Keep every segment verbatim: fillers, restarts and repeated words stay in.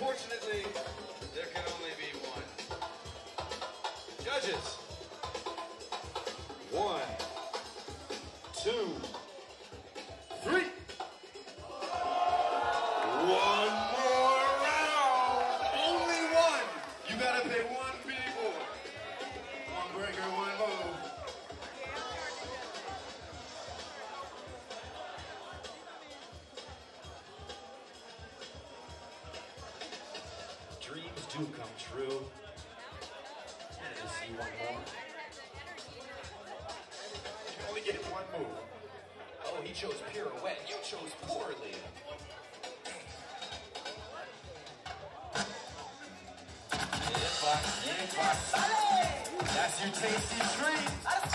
Unfortunately, there can only be one. Judges. One, two, three. One more round. Only one. You gotta pay one people. One breaker, one move. Dreams do come true. Wanted to see one more. You only get one move. Oh, he chose pirouette. You chose poorly. That's your tasty treat.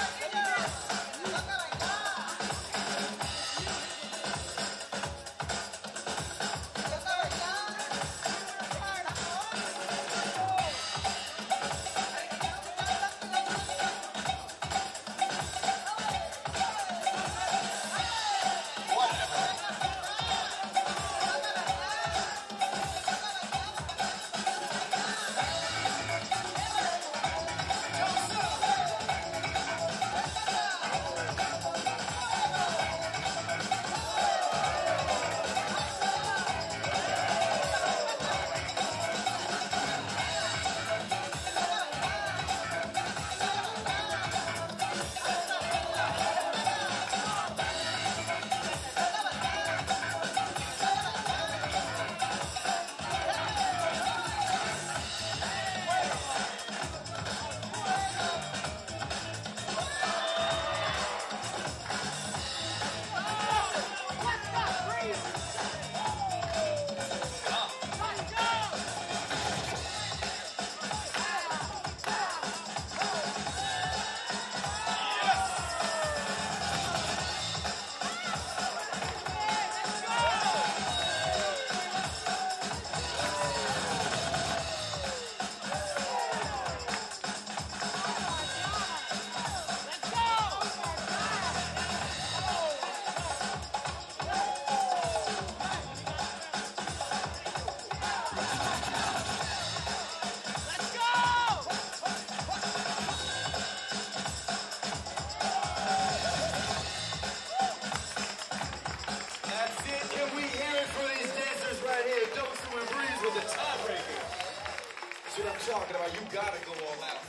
With the tiebreaker. See what I'm talking about? You gotta go all out.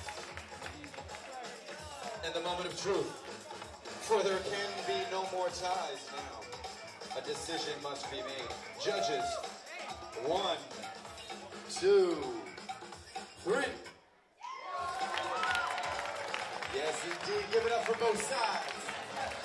And the moment of truth. For there can be no more ties now. A decision must be made. Judges. One, two, three. Yes, indeed. Give it up for both sides.